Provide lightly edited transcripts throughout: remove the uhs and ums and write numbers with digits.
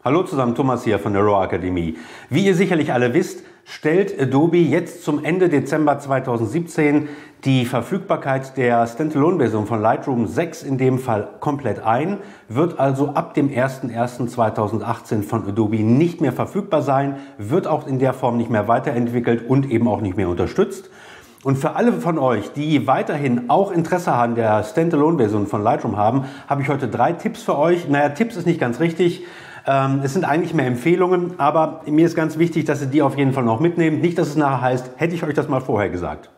Hallo zusammen, Thomas hier von der RAW Akademie. Wie ihr sicherlich alle wisst, stellt Adobe jetzt zum Ende Dezember 2017 die Verfügbarkeit der Standalone-Version von Lightroom 6 in dem Fall komplett ein, wird also ab dem 01.01.2018 von Adobe nicht mehr verfügbar sein, wird auch in der Form nicht mehr weiterentwickelt und eben auch nicht mehr unterstützt. Und für alle von euch, die weiterhin auch Interesse an der Standalone-Version von Lightroom haben, habe ich heute 3 Tipps für euch. Naja, Tipps ist nicht ganz richtig. Es sind eigentlich mehr Empfehlungen, aber mir ist ganz wichtig, dass ihr die auf jeden Fall noch mitnehmt. Nicht, dass es nachher heißt, hätte ich euch das mal vorher gesagt.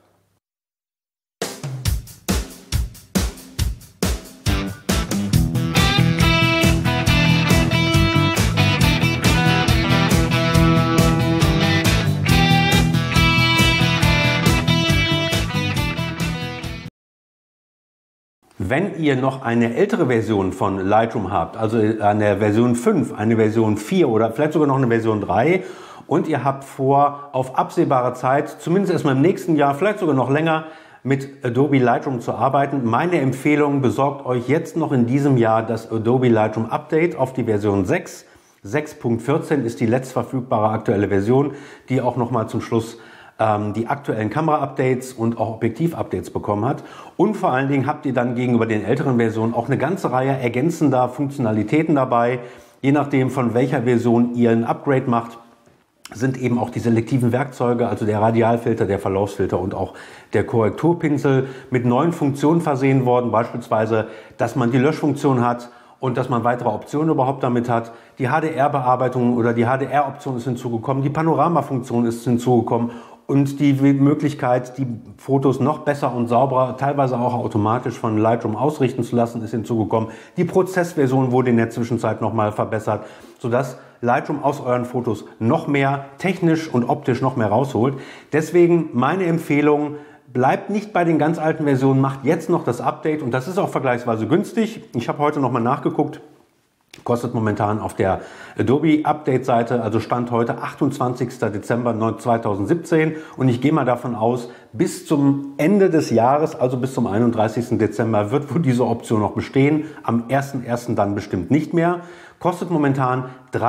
Wenn ihr noch eine ältere Version von Lightroom habt, also eine Version 5, eine Version 4 oder vielleicht sogar noch eine Version 3 und ihr habt vor, auf absehbare Zeit, zumindest erstmal im nächsten Jahr, vielleicht sogar noch länger, mit Adobe Lightroom zu arbeiten, meine Empfehlung, besorgt euch jetzt noch in diesem Jahr das Adobe Lightroom Update auf die Version 6. 6.14 ist die letztverfügbare aktuelle Version, die auch nochmal zum Schluss die aktuellen Kamera-Updates und auch Objektiv-Updates bekommen hat. Und vor allen Dingen habt ihr dann gegenüber den älteren Versionen auch eine ganze Reihe ergänzender Funktionalitäten dabei. Je nachdem, von welcher Version ihr ein Upgrade macht, sind eben auch die selektiven Werkzeuge, also der Radialfilter, der Verlaufsfilter und auch der Korrekturpinsel mit neuen Funktionen versehen worden. Beispielsweise, dass man die Löschfunktion hat und dass man weitere Optionen überhaupt damit hat. Die HDR-Bearbeitung oder die HDR-Option ist hinzugekommen, die Panorama-Funktion ist hinzugekommen und die Möglichkeit, die Fotos noch besser und sauberer, teilweise auch automatisch von Lightroom ausrichten zu lassen, ist hinzugekommen. Die Prozessversion wurde in der Zwischenzeit nochmal verbessert, sodass Lightroom aus euren Fotos noch mehr technisch und optisch noch mehr rausholt. Deswegen meine Empfehlung, bleibt nicht bei den ganz alten Versionen, macht jetzt noch das Update und das ist auch vergleichsweise günstig. Ich habe heute nochmal nachgeguckt. Kostet momentan auf der Adobe Update Seite, also Stand heute 28. Dezember 2017 und ich gehe mal davon aus, bis zum Ende des Jahres, also bis zum 31. Dezember wird wohl diese Option noch bestehen, am 1.1. dann bestimmt nicht mehr. Kostet momentan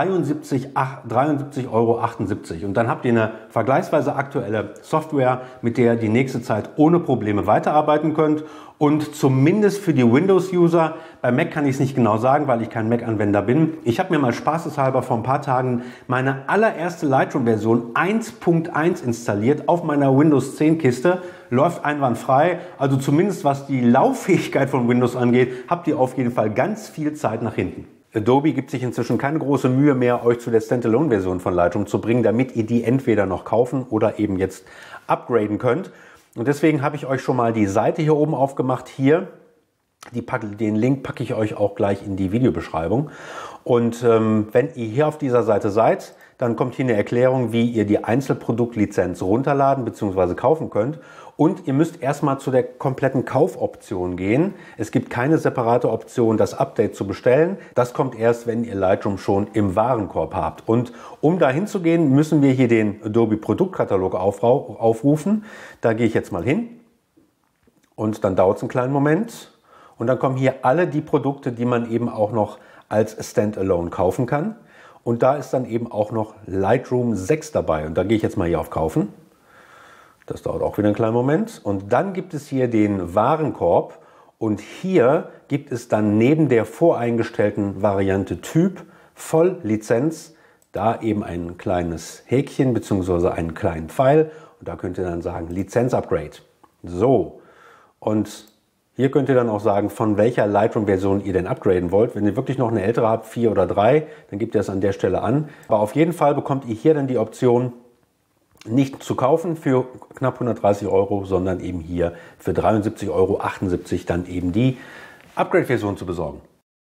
73,78 € und dann habt ihr eine vergleichsweise aktuelle Software, mit der ihr die nächste Zeit ohne Probleme weiterarbeiten könnt und zumindest für die Windows-User, bei Mac kann ich es nicht genau sagen, weil ich kein Mac-Anwender bin. Ich habe mir mal spaßeshalber vor ein paar Tagen meine allererste Lightroom-Version 1.1 installiert auf meiner Windows 10 Kiste. Läuft einwandfrei, also zumindest was die Lauffähigkeit von Windows angeht, habt ihr auf jeden Fall ganz viel Zeit nach hinten. Adobe gibt sich inzwischen keine große Mühe mehr, euch zu der Standalone-Version von Lightroom zu bringen, damit ihr die entweder noch kaufen oder eben jetzt upgraden könnt. Und deswegen habe ich euch schon mal die Seite hier oben aufgemacht. Hier, den Link packe ich euch auch gleich in die Videobeschreibung. Und wenn ihr hier auf dieser Seite seid, dann kommt hier eine Erklärung, wie ihr die Einzelproduktlizenz runterladen bzw. kaufen könnt. Und ihr müsst erstmal zu der kompletten Kaufoption gehen. Es gibt keine separate Option, das Update zu bestellen. Das kommt erst, wenn ihr Lightroom schon im Warenkorb habt. Und um da hinzugehen, müssen wir hier den Adobe Produktkatalog aufrufen. Da gehe ich jetzt mal hin. Und dann dauert es einen kleinen Moment. Und dann kommen hier alle die Produkte, die man eben auch noch als Standalone kaufen kann. Und da ist dann eben auch noch Lightroom 6 dabei. Und da gehe ich jetzt mal hier auf Kaufen. Das dauert auch wieder einen kleinen Moment. Und dann gibt es hier den Warenkorb. Und hier gibt es dann neben der voreingestellten Variante Typ Volllizenz da eben ein kleines Häkchen bzw. einen kleinen Pfeil. Und da könnt ihr dann sagen Lizenz-Upgrade. So, und hier könnt ihr dann auch sagen, von welcher Lightroom-Version ihr denn upgraden wollt. Wenn ihr wirklich noch eine ältere habt, 4 oder 3, dann gebt ihr das an der Stelle an. Aber auf jeden Fall bekommt ihr hier dann die Option, nicht zu kaufen für knapp 130 €, sondern eben hier für 73,78 € dann eben die Upgrade-Version zu besorgen.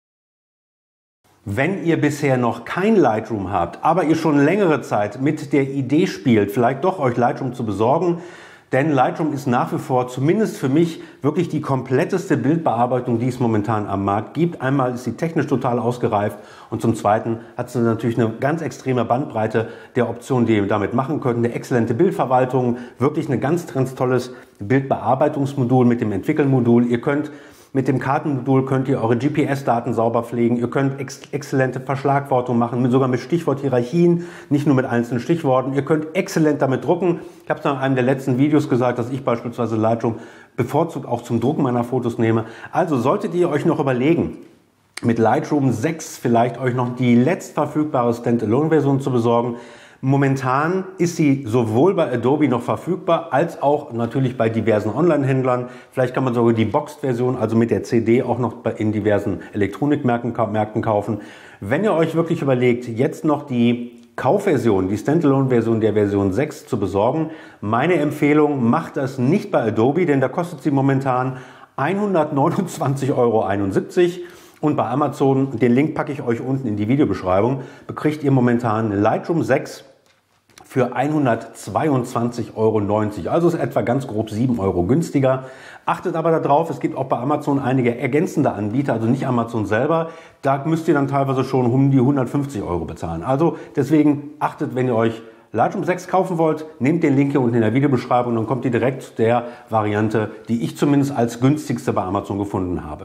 Wenn ihr bisher noch kein Lightroom habt, aber ihr schon längere Zeit mit der Idee spielt, vielleicht doch euch Lightroom zu besorgen, denn Lightroom ist nach wie vor, zumindest für mich, wirklich die kompletteste Bildbearbeitung, die es momentan am Markt gibt. Einmal ist sie technisch total ausgereift und zum Zweiten hat sie natürlich eine ganz extreme Bandbreite der Optionen, die ihr damit machen könnt. Eine exzellente Bildverwaltung, wirklich ein ganz tolles Bildbearbeitungsmodul mit dem Entwickelmodul. Ihr könnt Mit dem Kartenmodul könnt ihr eure GPS-Daten sauber pflegen. Ihr könnt exzellente Verschlagwortung machen, sogar mit Stichworthierarchien, nicht nur mit einzelnen Stichworten. Ihr könnt exzellent damit drucken. Ich habe es in einem der letzten Videos gesagt, dass ich beispielsweise Lightroom bevorzugt auch zum Drucken meiner Fotos nehme. Also solltet ihr euch noch überlegen, mit Lightroom 6 vielleicht euch noch die letztverfügbare Standalone-Version zu besorgen. Momentan ist sie sowohl bei Adobe noch verfügbar, als auch natürlich bei diversen Online-Händlern. Vielleicht kann man sogar die Boxed-Version, also mit der CD, auch noch in diversen Elektronikmärkten kaufen. Wenn ihr euch wirklich überlegt, jetzt noch die Kaufversion, die Standalone-Version der Version 6 zu besorgen, meine Empfehlung, macht das nicht bei Adobe, denn da kostet sie momentan 129,71 € und bei Amazon, den Link packe ich euch unten in die Videobeschreibung, bekriegt ihr momentan Lightroom 6 für 122,90 €. Also ist etwa ganz grob 7 € günstiger. Achtet aber darauf, es gibt auch bei Amazon einige ergänzende Anbieter, also nicht Amazon selber. Da müsst ihr dann teilweise schon um die 150 € bezahlen. Also deswegen achtet, wenn ihr euch Lightroom 6 kaufen wollt, nehmt den Link hier unten in der Videobeschreibung und dann kommt ihr direkt zu der Variante, die ich zumindest als günstigste bei Amazon gefunden habe.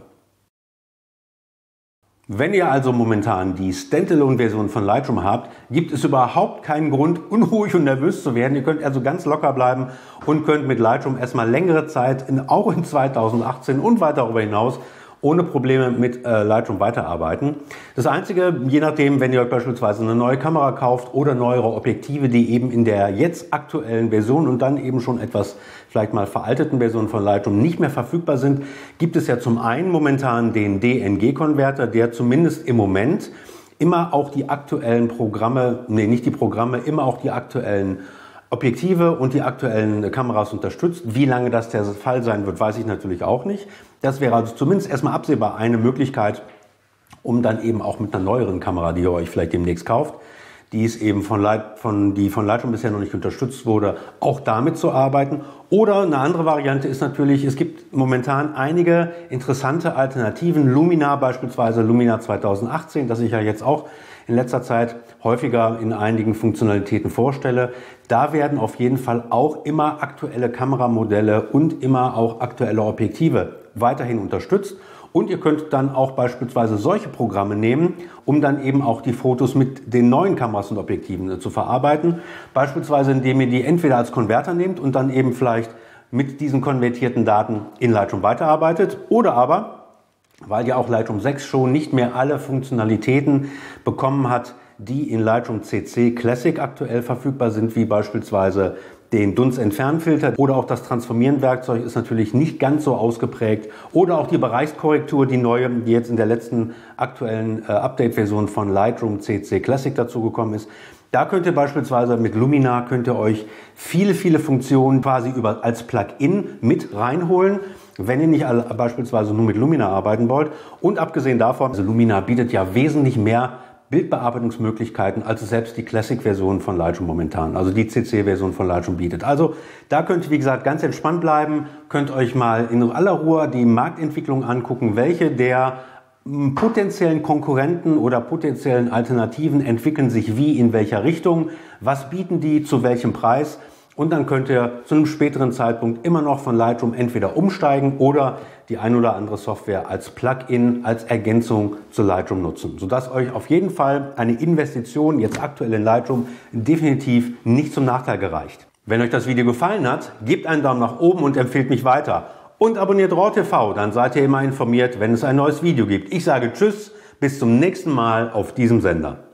Wenn ihr also momentan die Standalone-Version von Lightroom habt, gibt es überhaupt keinen Grund, unruhig und nervös zu werden. Ihr könnt also ganz locker bleiben und könnt mit Lightroom erstmal längere Zeit, auch in 2018 und weit darüber hinaus, ohne Probleme mit Lightroom weiterarbeiten. Das Einzige, je nachdem, wenn ihr euch beispielsweise eine neue Kamera kauft oder neuere Objektive, die eben in der jetzt aktuellen Version und dann eben schon etwas vielleicht mal veralteten Version von Lightroom nicht mehr verfügbar sind, gibt es ja zum einen momentan den DNG-Konverter, der zumindest im Moment immer auch die aktuellen Programme, immer auch die aktuellen Objektive und die aktuellen Kameras unterstützt. Wie lange das der Fall sein wird, weiß ich natürlich auch nicht. Das wäre also zumindest erstmal absehbar eine Möglichkeit, um dann eben auch mit einer neueren Kamera, die ihr euch vielleicht demnächst kauft, die von Lightroom bisher noch nicht unterstützt wurde, auch damit zu arbeiten. Oder eine andere Variante ist natürlich, es gibt momentan einige interessante Alternativen. Lumina beispielsweise, Lumina 2018, das ich ja jetzt auch in letzter Zeit häufiger in einigen Funktionalitäten vorstelle. Da werden auf jeden Fall auch immer aktuelle Kameramodelle und immer auch aktuelle Objektive weiterhin unterstützt. Und ihr könnt dann auch beispielsweise solche Programme nehmen, um dann eben auch die Fotos mit den neuen Kameras und Objektiven zu verarbeiten. Beispielsweise indem ihr die entweder als Konverter nehmt und dann eben vielleicht mit diesen konvertierten Daten in Lightroom weiterarbeitet oder aber, weil ja auch Lightroom 6 schon nicht mehr alle Funktionalitäten bekommen hat, die in Lightroom CC Classic aktuell verfügbar sind, wie beispielsweise den Dunst-Entfernfilter oder auch das Transformieren-Werkzeug ist natürlich nicht ganz so ausgeprägt oder auch die Bereichskorrektur, die neue, die jetzt in der letzten aktuellen Update-Version von Lightroom CC Classic dazugekommen ist. Da könnt ihr beispielsweise mit Lumina euch viele Funktionen quasi als Plugin mit reinholen, wenn ihr nicht beispielsweise nur mit Lumina arbeiten wollt. Und abgesehen davon, also Lumina bietet ja wesentlich mehr Bildbearbeitungsmöglichkeiten, als es selbst die Classic-Version von Lightroom momentan, also die CC-Version von Lightroom bietet. Also da könnt ihr, wie gesagt, ganz entspannt bleiben, könnt euch mal in aller Ruhe die Marktentwicklung angucken, welche der potenziellen Konkurrenten oder potenziellen Alternativen entwickeln sich wie, in welcher Richtung, was bieten die, zu welchem Preis. Und dann könnt ihr zu einem späteren Zeitpunkt immer noch von Lightroom entweder umsteigen oder die ein oder andere Software als Plugin, als Ergänzung zu Lightroom nutzen, sodass euch auf jeden Fall eine Investition jetzt aktuell in Lightroom definitiv nicht zum Nachteil gereicht. Wenn euch das Video gefallen hat, gebt einen Daumen nach oben und empfehlt mich weiter. Und abonniert RAW-TV, dann seid ihr immer informiert, wenn es ein neues Video gibt. Ich sage Tschüss, bis zum nächsten Mal auf diesem Sender.